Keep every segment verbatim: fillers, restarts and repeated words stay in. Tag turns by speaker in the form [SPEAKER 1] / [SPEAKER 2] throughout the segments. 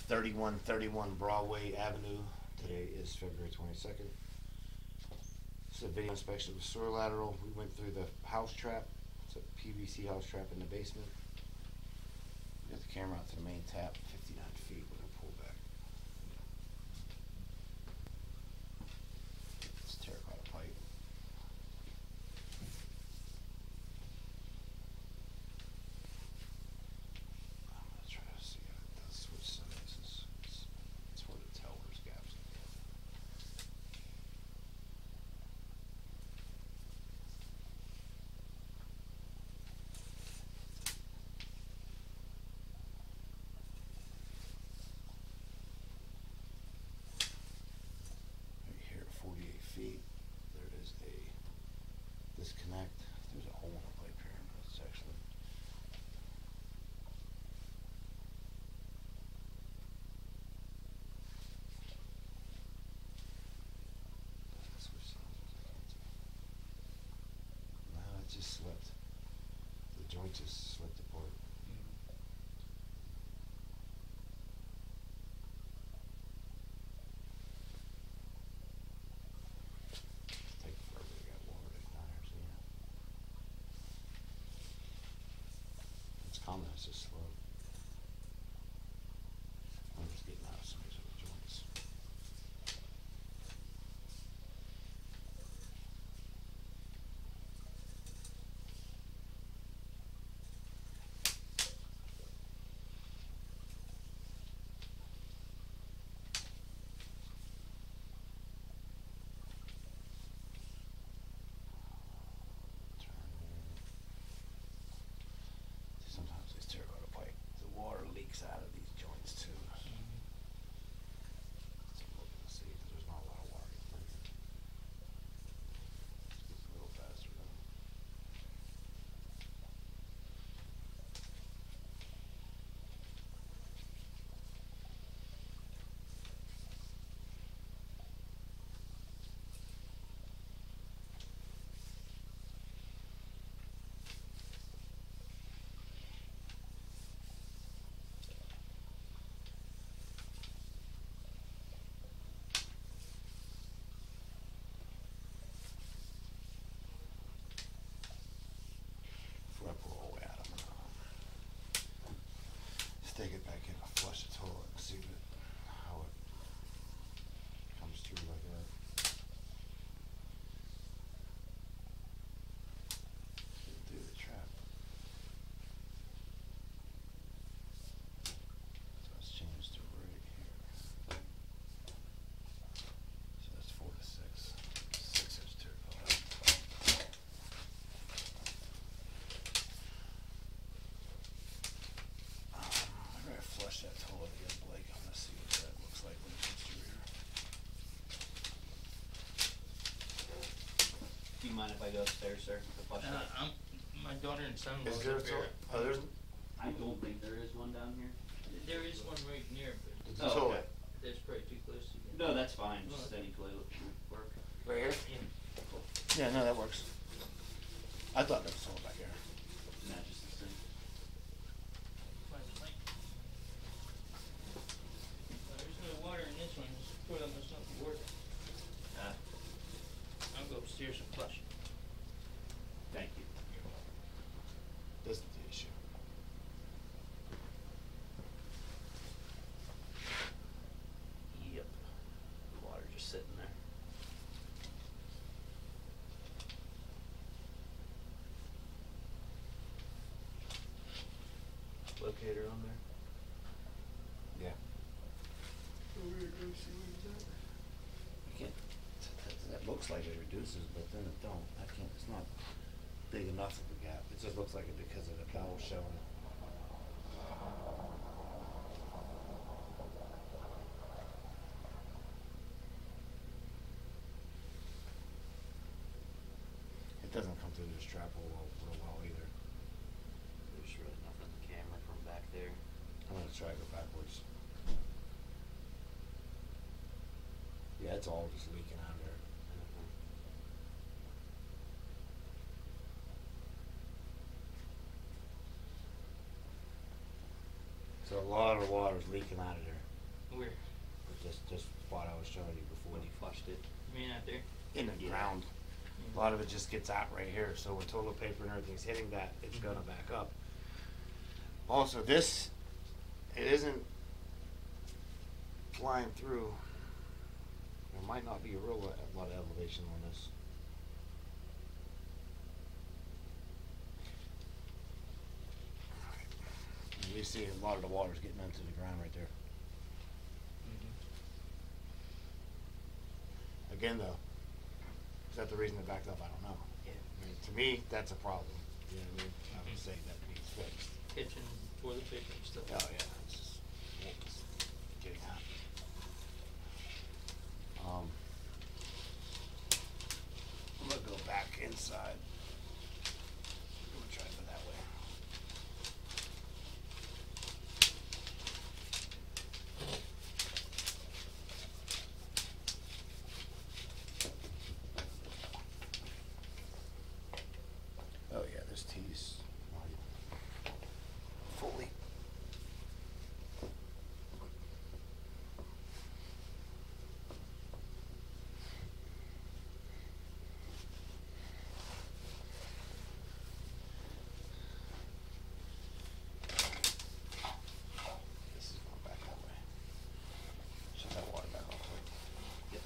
[SPEAKER 1] thirty-one thirty-one Broadway Avenue. Today is February twenty-second. It's a video inspection of the sewer lateral. We went through the house trap. It's a P V C house trap in the basement. We got the camera out to the main tap, fifty-nine feet. We're gonna pull back. It's terracotta pipe. I'm gonna try to see how it does switch sides. It's, it's, it's hard to tell where's gaps. Right here at forty-eight feet, there is a disconnect. There's a hole in the pipe here, but it's actually switch sides. I can't tell. No, it just slipped. The joint just slipped apart. It's taking forever to get water down here, see? It's common, it's just slow. I'm just getting out of some of these other joints. Turn here. See, sometimes these terracotta pipe, the water leaks out of these joints too. So I'm looking to see, because there's not a lot of water getting in here. Let's get a little faster though. Before I pull all the way out, I'm gonna stick it back in and flush the toilet and see what, how it comes through like that. Get through the trap. So it's changed to right here. So that's four to six. Six inch terracotta. Um, I'm gonna flush that toilet again, Blake. I'm gonna see what that looks like when it comes through here.
[SPEAKER 2] Do you mind if I go upstairs, sir, to flush
[SPEAKER 3] Uh,
[SPEAKER 2] it?
[SPEAKER 3] I'm, my daughter and son
[SPEAKER 1] Is
[SPEAKER 3] live
[SPEAKER 1] there a
[SPEAKER 3] up here.
[SPEAKER 1] toilet? Oh, there's,
[SPEAKER 2] I don't think there is one down here.
[SPEAKER 3] There is one right near,
[SPEAKER 1] there's
[SPEAKER 3] but
[SPEAKER 1] a
[SPEAKER 2] Oh,
[SPEAKER 1] toilet.
[SPEAKER 2] okay.
[SPEAKER 3] that's probably too close to get.
[SPEAKER 2] No, that's fine,
[SPEAKER 3] No.
[SPEAKER 2] just any toilet should work.
[SPEAKER 1] Right here?
[SPEAKER 3] Yeah.
[SPEAKER 1] Yeah, no, that works. I thought there was a toilet back here.
[SPEAKER 2] Not just the same.
[SPEAKER 3] Fine, fine. Well, there's no water in this one, this toilet must not be working.
[SPEAKER 2] Uh,
[SPEAKER 3] I'll go upstairs and flush it.
[SPEAKER 2] thank you.
[SPEAKER 1] This is the issue.
[SPEAKER 2] Yep. The water just sitting there. Locator on there?
[SPEAKER 1] Yeah.
[SPEAKER 3] Over here, go see what he's at.
[SPEAKER 1] You can't, that, that looks like it reduces, but then it don't. I can't, it's not big enough of a gap. It just looks like it because of the bowel showing. It doesn't come through this trap hole real, real well either.
[SPEAKER 2] There's really nothing in the camera from back there.
[SPEAKER 1] I'm gonna try to go backwards. Yeah, it's all just leaking out of there. So a lot of water is leaking out of there.
[SPEAKER 3] Where?
[SPEAKER 1] Just, just spot I was showing you before.
[SPEAKER 2] When you flushed it.
[SPEAKER 3] You mean out there?
[SPEAKER 1] In the
[SPEAKER 2] Yeah.
[SPEAKER 1] ground. A lot of it just gets out right here, so when toilet paper and everything's hitting that, it's
[SPEAKER 3] Mhm.
[SPEAKER 1] gonna back up. Also, this, it isn't flying through. There might not be a real lot lot of elevation on this. And you see a lot of the water's getting into the ground right there.
[SPEAKER 3] Mm-hmm.
[SPEAKER 1] Again though, is that the reason it backed up? I don't know.
[SPEAKER 2] Yeah.
[SPEAKER 1] I mean, to me, that's a problem. You know what I mean? I would
[SPEAKER 3] Mhm.
[SPEAKER 1] say that needs fixed.
[SPEAKER 3] Kitchen, toilet paper and stuff.
[SPEAKER 1] Oh yeah, it's just, well, it's getting hot. Um, I'm gonna go back inside. I'm gonna try to go that way. Oh yeah, this tea's fully. This is going back that way. Shut that water back off.
[SPEAKER 2] Yep.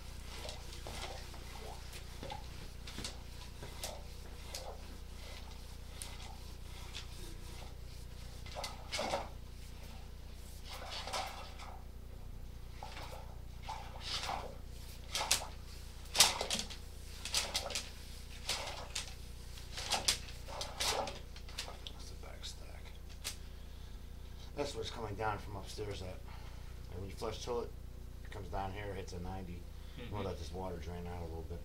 [SPEAKER 1] That's the back stack. That's where it's coming down from upstairs at. And when you flush toilet, it comes down here, hits a ninety. We'll
[SPEAKER 3] Mhm.
[SPEAKER 1] let this water drain out a little bit.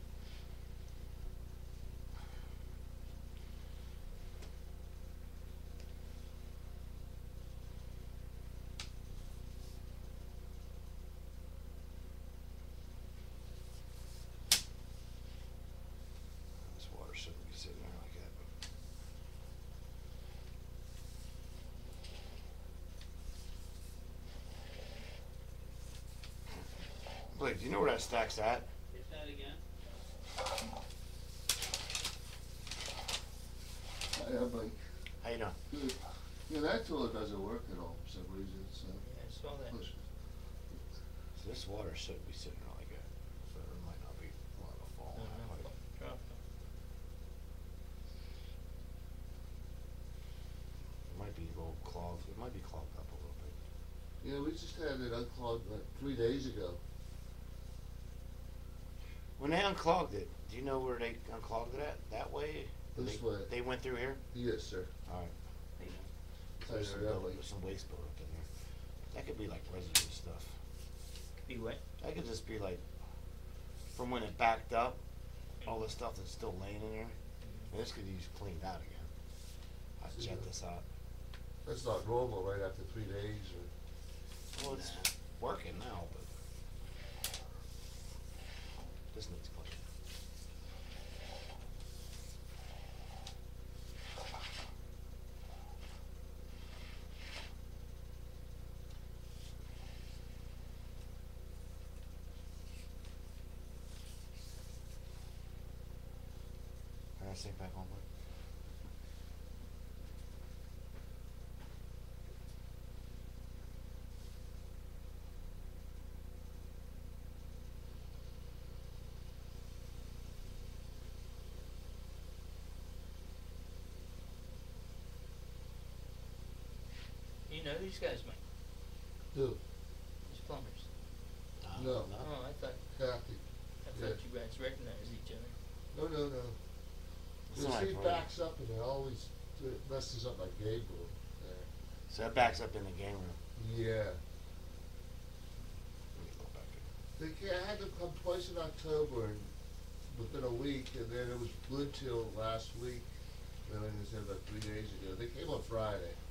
[SPEAKER 1] This water shouldn't be sitting there like that. Blake, do you know where that stack's at?
[SPEAKER 3] Hit that again.
[SPEAKER 4] Yeah, but,
[SPEAKER 1] How you doing?
[SPEAKER 4] good. Yeah, that toilet doesn't work at all for some reason, so.
[SPEAKER 3] Yeah, I saw that.
[SPEAKER 4] push.
[SPEAKER 1] So this water shouldn't be sitting there like that. So there might not be a lot of fall.
[SPEAKER 3] No,
[SPEAKER 1] that
[SPEAKER 3] no,
[SPEAKER 1] way.
[SPEAKER 3] drop.
[SPEAKER 1] It might be a little clogged. It might be clogged up a little bit.
[SPEAKER 4] Yeah, we just had it unclogged like three days ago.
[SPEAKER 1] When they unclogged it, do you know where they unclogged it at? That way?
[SPEAKER 4] This
[SPEAKER 1] they,
[SPEAKER 4] way.
[SPEAKER 1] They went through here?
[SPEAKER 4] Yes, sir.
[SPEAKER 1] Alright.
[SPEAKER 2] There you go.
[SPEAKER 1] So there's some,
[SPEAKER 4] Tighten it up,
[SPEAKER 1] build-
[SPEAKER 4] like-
[SPEAKER 1] there's some waste buildup in there. That could be like residue stuff.
[SPEAKER 3] Could be wet.
[SPEAKER 1] That could just be like, from when it backed up, all the stuff that's still laying in there. And this could use cleaned out again. I'd
[SPEAKER 4] See
[SPEAKER 1] check
[SPEAKER 4] that?
[SPEAKER 1] this out.
[SPEAKER 4] That's not normal right after three days or.
[SPEAKER 1] Well, it's
[SPEAKER 2] Nah.
[SPEAKER 1] working now, but this needs cleaning. Can I sink back on, please?
[SPEAKER 3] You know these guys, Mike?
[SPEAKER 4] Who?
[SPEAKER 3] These plumbers.
[SPEAKER 4] No.
[SPEAKER 3] Oh, I thought,
[SPEAKER 4] Kathy.
[SPEAKER 3] I
[SPEAKER 4] Yeah.
[SPEAKER 3] thought you guys recognized each other.
[SPEAKER 4] No, no, no.
[SPEAKER 1] It's
[SPEAKER 4] The
[SPEAKER 1] not
[SPEAKER 4] seat
[SPEAKER 1] like-
[SPEAKER 4] backs up and it always it messes up my game room there.
[SPEAKER 1] So that backs up in the game room.
[SPEAKER 4] Yeah.
[SPEAKER 1] Let me go back in.
[SPEAKER 4] They ca- I had them come twice in October and within a week, and then it was good till last week. Then I said about three days ago. They came on Friday.